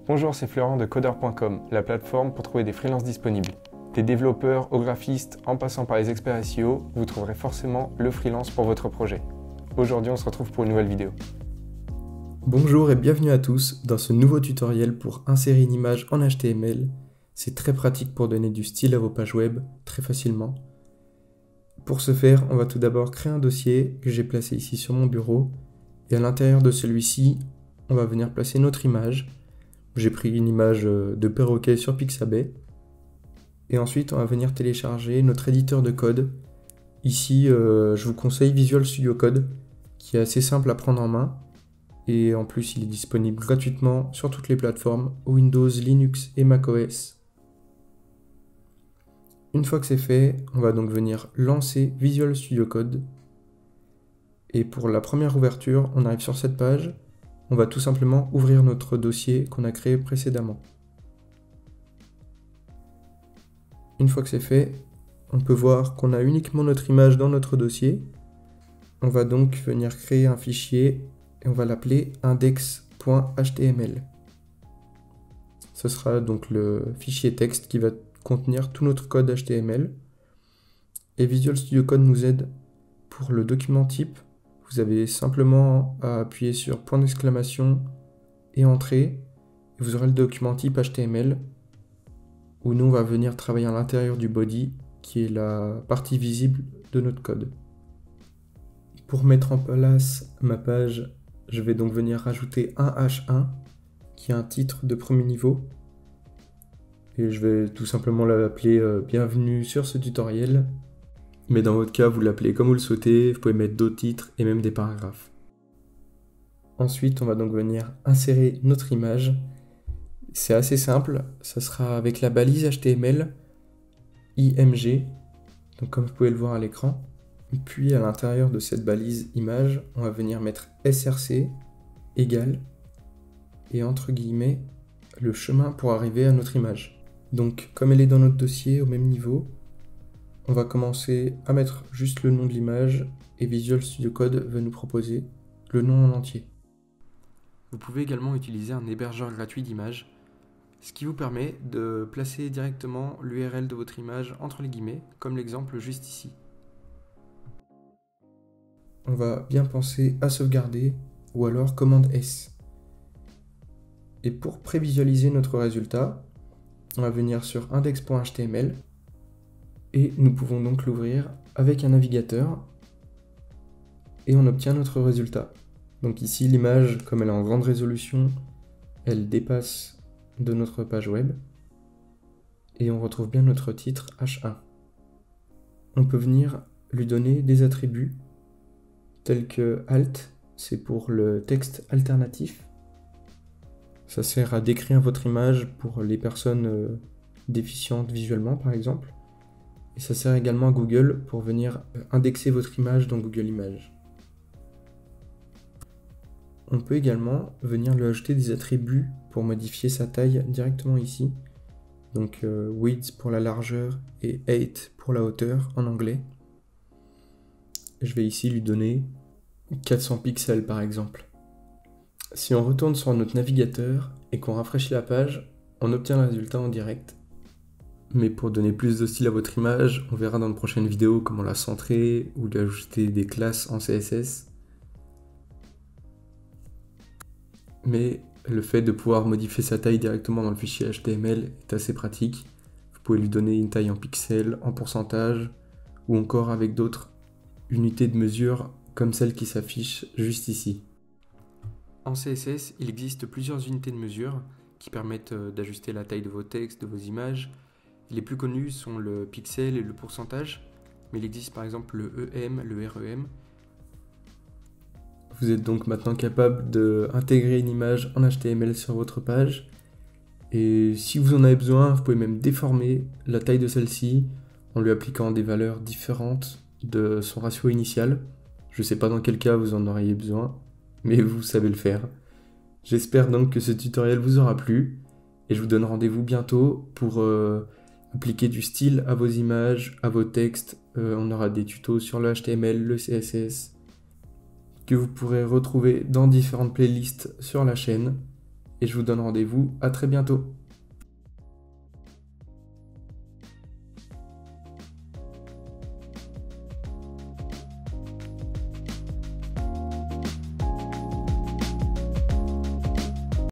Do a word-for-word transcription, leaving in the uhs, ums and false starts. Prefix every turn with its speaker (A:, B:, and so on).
A: Bonjour, c'est Florent de Codeur point com, la plateforme pour trouver des freelances disponibles. Des développeurs aux graphistes, en passant par les experts S E O, vous trouverez forcément le freelance pour votre projet. Aujourd'hui, on se retrouve pour une nouvelle vidéo.
B: Bonjour et bienvenue à tous dans ce nouveau tutoriel pour insérer une image en H T M L. C'est très pratique pour donner du style à vos pages web, très facilement. Pour ce faire, on va tout d'abord créer un dossier que j'ai placé ici sur mon bureau. Et à l'intérieur de celui-ci, on va venir placer notre image. J'ai pris une image de perroquet sur Pixabay. Et ensuite, on va venir télécharger notre éditeur de code. Ici, euh, je vous conseille Visual Studio Code, qui est assez simple à prendre en main. Et en plus, il est disponible gratuitement sur toutes les plateformes, Windows, Linux et macOS. Une fois que c'est fait, on va donc venir lancer Visual Studio Code. Et pour la première ouverture, on arrive sur cette page. On va tout simplement ouvrir notre dossier qu'on a créé précédemment. Une fois que c'est fait, on peut voir qu'on a uniquement notre image dans notre dossier. On va donc venir créer un fichier et on va l'appeler index point H T M L. Ce sera donc le fichier texte qui va contenir tout notre code H T M L. Et Visual Studio Code nous aide pour le document type. Vous avez simplement à appuyer sur point d'exclamation et entrée. Et vous aurez le document type H T M L où nous on va venir travailler à l'intérieur du body qui est la partie visible de notre code. Pour mettre en place ma page, je vais donc venir rajouter un H un qui est un titre de premier niveau. Et je vais tout simplement l'appeler euh, bienvenue sur ce tutoriel. Mais dans votre cas, vous l'appelez comme vous le souhaitez, vous pouvez mettre d'autres titres et même des paragraphes. Ensuite, on va donc venir insérer notre image. C'est assez simple, ça sera avec la balise H T M L I M G, donc comme vous pouvez le voir à l'écran. Puis à l'intérieur de cette balise image, on va venir mettre S R C égale et entre guillemets le chemin pour arriver à notre image. Donc comme elle est dans notre dossier au même niveau, on va commencer à mettre juste le nom de l'image et Visual Studio Code va nous proposer le nom en entier. Vous pouvez également utiliser un hébergeur gratuit d'images, ce qui vous permet de placer directement l'U R L de votre image entre les guillemets, comme l'exemple juste ici. On va bien penser à sauvegarder ou alors commande S. Et pour prévisualiser notre résultat, on va venir sur index point H T M L et nous pouvons donc l'ouvrir avec un navigateur et on obtient notre résultat. Donc ici l'image, comme elle est en grande résolution, elle dépasse de notre page web et on retrouve bien notre titre H un. On peut venir lui donner des attributs tels que alt, c'est pour le texte alternatif. Ça sert à décrire votre image pour les personnes euh, déficientes visuellement par exemple. Et ça sert également à Google pour venir indexer votre image dans Google Images. On peut également venir lui ajouter des attributs pour modifier sa taille directement ici. Donc euh, width pour la largeur et height pour la hauteur en anglais. Je vais ici lui donner quatre cents pixels par exemple. Si on retourne sur notre navigateur et qu'on rafraîchit la page, on obtient le résultat en direct. Mais pour donner plus de style à votre image, on verra dans de prochaines vidéos comment la centrer ou lui ajouter des classes en C S S. Mais le fait de pouvoir modifier sa taille directement dans le fichier H T M L est assez pratique. Vous pouvez lui donner une taille en pixels, en pourcentage, ou encore avec d'autres unités de mesure comme celle qui s'affiche juste ici. En C S S, il existe plusieurs unités de mesure qui permettent d'ajuster la taille de vos textes, de vos images. Les plus connus sont le pixel et le pourcentage, mais il existe par exemple le E M, le R E M. Vous êtes donc maintenant capable d'intégrer une image en H T M L sur votre page. Et si vous en avez besoin, vous pouvez même déformer la taille de celle-ci en lui appliquant des valeurs différentes de son ratio initial. Je ne sais pas dans quel cas vous en auriez besoin, mais vous savez le faire. J'espère donc que ce tutoriel vous aura plu, et je vous donne rendez-vous bientôt pour euh, appliquer du style à vos images, à vos textes. Euh, on aura des tutos sur le H T M L, le C S S, que vous pourrez retrouver dans différentes playlists sur la chaîne. et je vous donne rendez-vous à très bientôt.